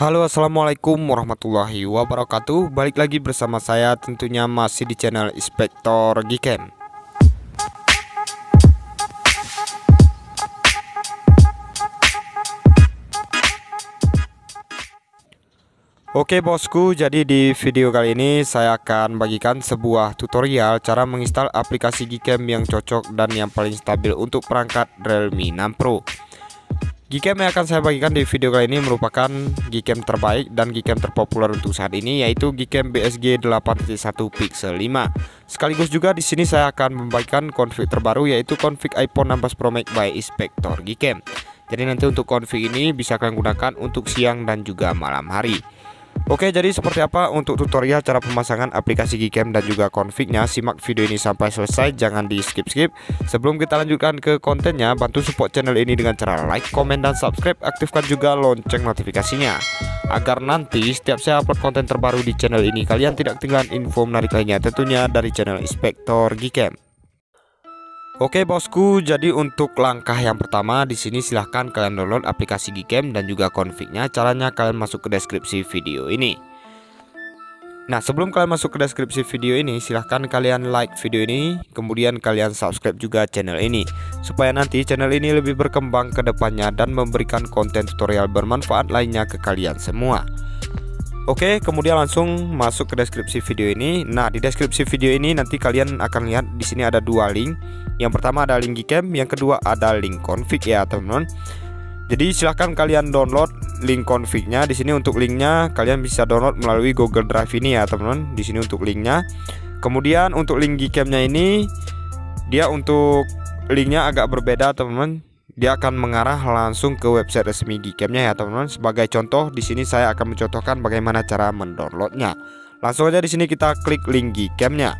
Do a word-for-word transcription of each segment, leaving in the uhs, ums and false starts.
Halo, assalamualaikum warahmatullahi wabarakatuh. Balik lagi bersama saya, tentunya masih di channel Inspektor Gcam. Oke bosku, jadi di video kali ini saya akan bagikan sebuah tutorial cara menginstal aplikasi Gcam yang cocok dan yang paling stabil untuk perangkat Realme enam Pro. Gcam yang akan saya bagikan di video kali ini merupakan Gcam terbaik dan Gcam terpopuler untuk saat ini, yaitu Gcam B S G delapan titik satu Pixel lima. Sekaligus juga di sini saya akan membagikan config terbaru, yaitu config iPhone enam belas Pro Max by Inspektor Gcam. Jadi nanti untuk config ini bisa kalian gunakan untuk siang dan juga malam hari. Oke, jadi seperti apa untuk tutorial cara pemasangan aplikasi Gcam dan juga confignya? Simak video ini sampai selesai, jangan di skip-skip. Sebelum kita lanjutkan ke kontennya, bantu support channel ini dengan cara like, komen, dan subscribe. Aktifkan juga lonceng notifikasinya, agar nanti setiap saya upload konten terbaru di channel ini, kalian tidak ketinggalan info menarik lainnya, tentunya dari channel Inspektor Gcam. Oke bosku, jadi untuk langkah yang pertama di sini silahkan kalian download aplikasi Gcam dan juga confignya. Caranya kalian masuk ke deskripsi video ini. Nah, sebelum kalian masuk ke deskripsi video ini, silahkan kalian like video ini, kemudian kalian subscribe juga channel ini, supaya nanti channel ini lebih berkembang ke depannya dan memberikan konten tutorial bermanfaat lainnya ke kalian semua. Oke, kemudian langsung masuk ke deskripsi video ini. Nah, di deskripsi video ini nanti kalian akan lihat di sini ada dua link. Yang pertama ada link Gcam, yang kedua ada link config ya teman-teman. Jadi silahkan kalian download link confignya. Di sini untuk linknya kalian bisa download melalui Google Drive ini ya teman-teman. Di sini untuk linknya. Kemudian untuk link Gcamnya ini, dia untuk linknya agak berbeda teman-teman. Dia akan mengarah langsung ke website resmi Gcamnya ya teman-teman. Sebagai contoh, di sini saya akan mencontohkan bagaimana cara mendownloadnya. Langsung aja di sini kita klik link Gcamnya.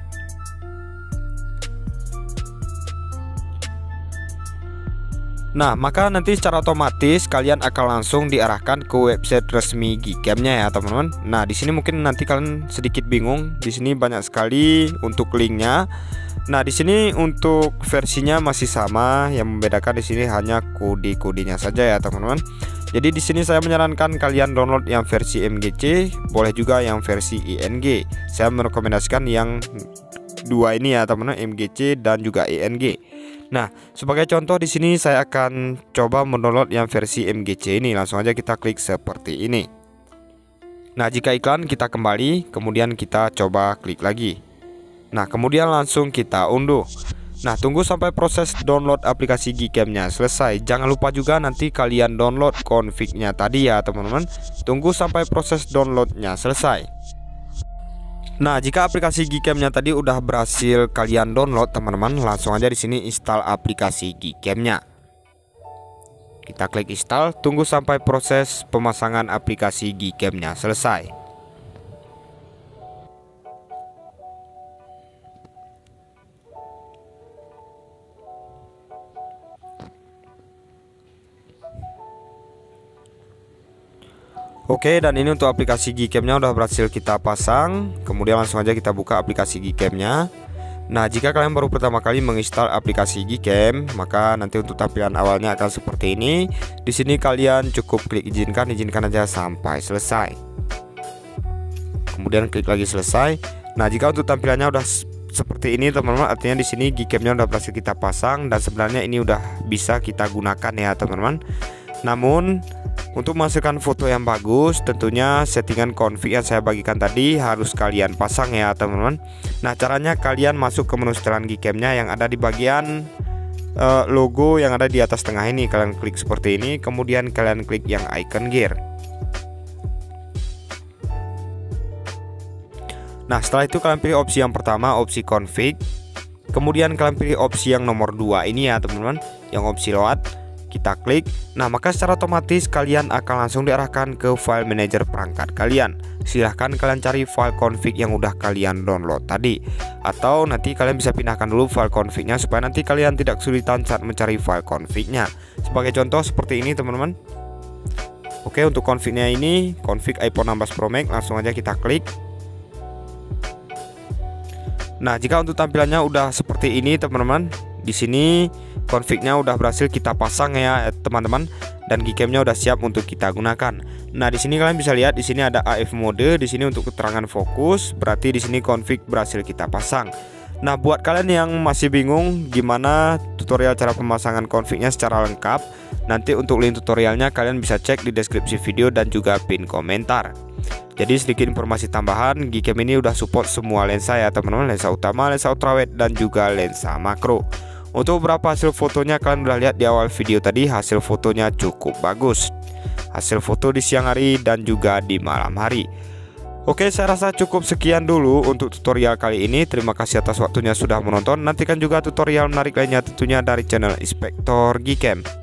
Nah, maka nanti secara otomatis kalian akan langsung diarahkan ke website resmi Gcamnya ya teman-teman. Nah, di sini mungkin nanti kalian sedikit bingung. Di sini banyak sekali untuk linknya. Nah, di sini untuk versinya masih sama, yang membedakan di sini hanya kode-kodenya saja ya teman-teman. Jadi di sini saya menyarankan kalian download yang versi M G C, boleh juga yang versi I N G. Saya merekomendasikan yang dua ini ya teman-teman, M G C dan juga I N G. Nah, sebagai contoh di sini saya akan coba mendownload yang versi M G C ini. Langsung aja kita klik seperti ini. Nah, jika iklan kita kembali, kemudian kita coba klik lagi. Nah, kemudian langsung kita unduh. Nah, tunggu sampai proses download aplikasi Gcamnya selesai. Jangan lupa juga nanti kalian download confignya tadi ya teman-teman. Tunggu sampai proses downloadnya selesai. Nah, jika aplikasi Gcamnya tadi udah berhasil kalian download teman-teman, langsung aja di sini install aplikasi Gcamnya. Kita klik install, tunggu sampai proses pemasangan aplikasi Gcamnya selesai. Oke, dan ini untuk aplikasi Gcamnya udah berhasil kita pasang. Kemudian langsung aja kita buka aplikasi Gcamnya. Nah, jika kalian baru pertama kali menginstal aplikasi Gcam, maka nanti untuk tampilan awalnya akan seperti ini. Di sini kalian cukup klik izinkan, izinkan aja sampai selesai. Kemudian klik lagi selesai. Nah, jika untuk tampilannya udah seperti ini teman-teman, artinya di sini Gcamnya udah berhasil kita pasang dan sebenarnya ini udah bisa kita gunakan ya teman-teman. Namun untuk menghasilkan foto yang bagus, tentunya settingan config yang saya bagikan tadi harus kalian pasang ya teman-teman. Nah, caranya kalian masuk ke menu setelan Gcamnya yang ada di bagian uh, logo yang ada di atas tengah ini. Kalian klik seperti ini, kemudian kalian klik yang icon gear. Nah, setelah itu kalian pilih opsi yang pertama, opsi config. Kemudian kalian pilih opsi yang nomor dua ini ya teman-teman, yang opsi load. Kita klik. Nah, maka secara otomatis kalian akan langsung diarahkan ke file manager perangkat kalian. Silahkan kalian cari file config yang udah kalian download tadi, atau nanti kalian bisa pindahkan dulu file confignya supaya nanti kalian tidak kesulitan saat mencari file confignya. Sebagai contoh seperti ini teman-teman. Oke, untuk confignya ini config iPhone enam belas Pro Max. Langsung aja kita klik. Nah, jika untuk tampilannya udah seperti ini teman-teman, di sini confignya udah berhasil kita pasang ya teman-teman. dan Gcam-nya udah siap untuk kita gunakan. Nah, di sini kalian bisa lihat di sini ada A F mode, di sini untuk keterangan fokus, berarti di sini config berhasil kita pasang. Nah, buat kalian yang masih bingung gimana tutorial cara pemasangan config-nya secara lengkap, nanti untuk link tutorialnya kalian bisa cek di deskripsi video dan juga pin komentar. Jadi sedikit informasi tambahan, Gcam ini udah support semua lensa ya teman-teman, lensa utama, lensa ultrawide dan juga lensa makro. Untuk beberapa hasil fotonya kalian udah lihat di awal video tadi, hasil fotonya cukup bagus. Hasil foto di siang hari dan juga di malam hari. Oke, saya rasa cukup sekian dulu untuk tutorial kali ini. Terima kasih atas waktunya sudah menonton. Nantikan juga tutorial menarik lainnya tentunya dari channel Inspektor Gcam.